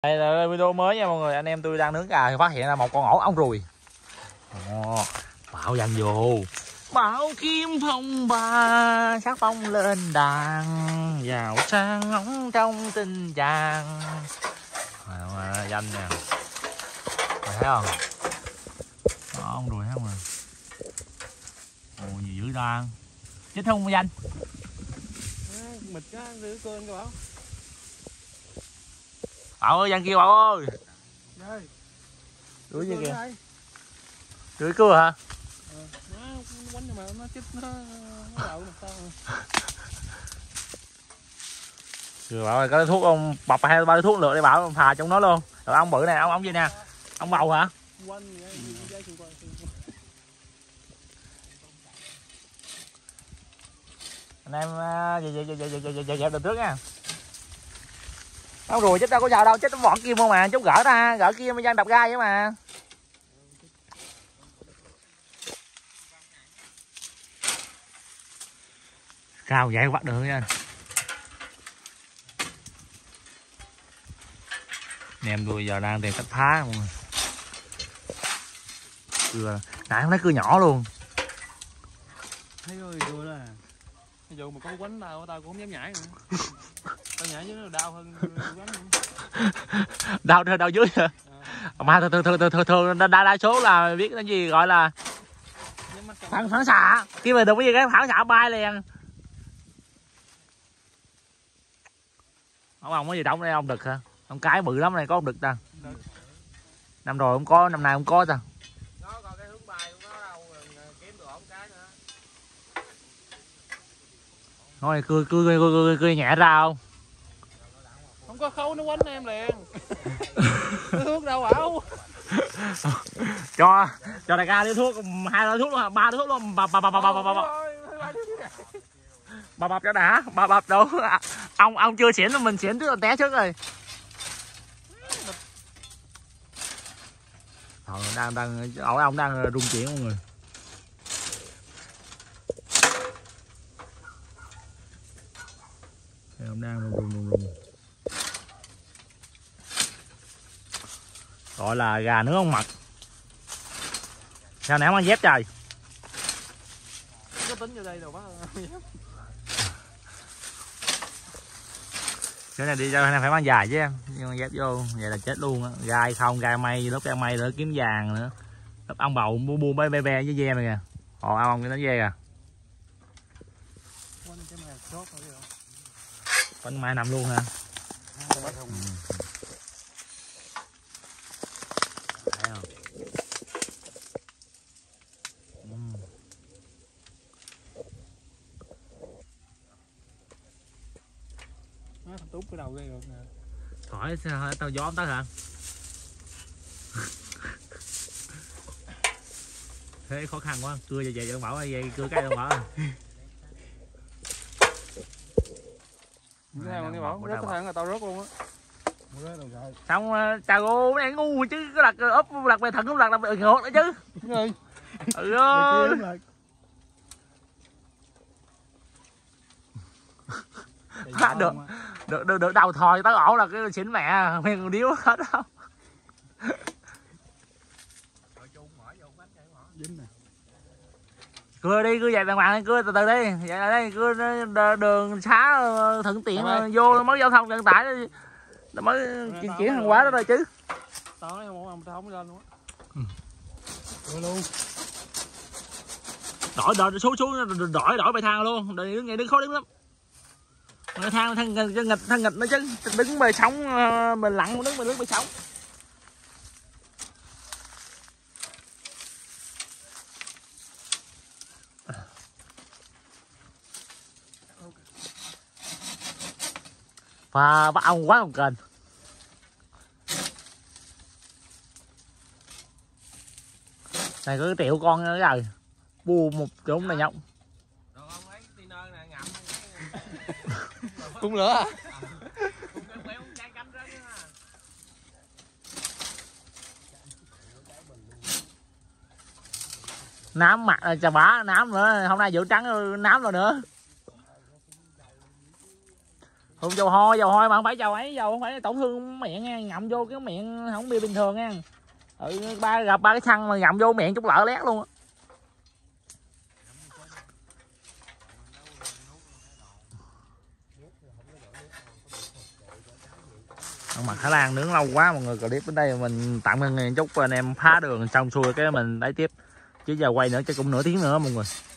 Đây là video mới nha mọi người, anh em tôi đang nướng gà thì phát hiện ra một con ổ ong ruồi. Bảo dành vô bảo kim phong ba sắc phong lên đàn vào sang ngóng trong tình chàng. Danh nè, thấy không? Đó, ong ruồi thấy không? Ồ, gì dữ ta, chết không Danh? Mịt á, rửa cơn các bảo. Bảo ơi, Danh kêu Bảo ơi. Đây. Rửa gì kìa? Rửa cưa hả? Nó quánh mà nó chích nó đậu làm sao mà. Rồi Bảo ơi, có thuốc ông bọc hai ba thuốc lựa để Bảo thà trong nó luôn. Rồi ông bự này, ông gì nè? Ông bầu hả? Quanh vậy, Anh em dẹp được trước nha. Ong ruồi chết đâu có vào đâu, chết nó vỏ kim không mà, chút gỡ ra, gỡ kim mới Danh đập gai vậy mà. Cao vậy bắt được nha. Anh em tôi giờ đang tìm cách phá mọi người. Cưa nãy không thấy cưa nhỏ luôn. thấy rồi cưa đó à. Ví dụ mà có quánh tao cũng không dám nhảy nữa. Tao nhảy chứ nó đau hơn quánh. Đau dưới hả? Mà thường đa số là biết cái gì gọi là phản xạ, khi mà đụng cái gì cái phản xạ bay liền. Ông có gì đóng đây, ông đực hả? Ông cái bự lắm này, có ông đực ta. Năm rồi không có, năm nay không có ta. Nó còn cái hướng bay của nó đâu, kiếm được ổng cái nữa. Thôi cưa nhẹ ra không? Không có khâu nó quánh em liền. Cái thuốc đâu bảo. cho đại ca đi thuốc, 2 loại thuốc luôn, 3 thuốc luôn, bập cho đã, bập đâu. Ông chưa xỉn mình xỉn trước rồi, té trước rồi. Đang ông đang rung chuyển mọi người. Ông đang rung. Gọi là gà nướng không mật. Sao nãy ông ăn dép trời? Có tính vô đây đâu bác. Cái này đi ra phải mang dài chứ em, nhưng mà dép vô vậy là chết luôn á. Gai không, gai mây, lớp gai mây nữa, kiếm vàng nữa, lớp ong bầu buông bé với ve này kìa. Ồ, ông cái nó ve kìa. Quanh mai nằm luôn hả? Thấy không? Nó tút cái đầu đây rồi nè. Khỏi sao tao gió tới hả? Thế khó khăn quá, cưa về cho Bảo vậy, cưa cái đâu Bảo. Nghe bảo rất có thằng là tao rớt luôn á. Xong chào cô này ngu chứ, có đặt ốp đặt về thần không đặt về ngược nữa chứ. Đúng rồi. Ừ ơi. Được đầu thòi tới ổ là cái xỉn mẹ nguyên còn điếu hết đâu. Cưa đi, cưa vậy bạn bạn, cưa từ từ đi, vậy là đây cưa đường xá thuận tiện vô mới giao thông vận tải nó mới chuyển hàng hóa đó rồi chứ. Tao nói không, tao không lên luôn á. Luôn. Đổi xuống đổi bài thang luôn, đứng khó đứng lắm. Thang nghịch nó chứ, đứng bề sóng mình lặn, đứng bề sóng. Và bắt ong quá không kền. Này có cái triệu con nữa rồi, bu một chỗ này nhộng. Cũng nữa à? Nám mặt chà bá, nám nữa, hôm nay vụ trắng nám rồi nữa. Hương dầu hôi mà không phải dầu ấy, dầu không phải tổn thương miệng nha, ngậm vô cái miệng không bị bình thường nha. Gặp ba cái xăng mà ngậm vô miệng chút lợ lét luôn á. Mặt Thái Lan nướng lâu quá mọi người, clip đến đây mình tạm ngưng chút anh em phá đường xong xuôi cái mình lấy tiếp, chứ giờ quay nữa chắc cũng nửa tiếng nữa mọi người.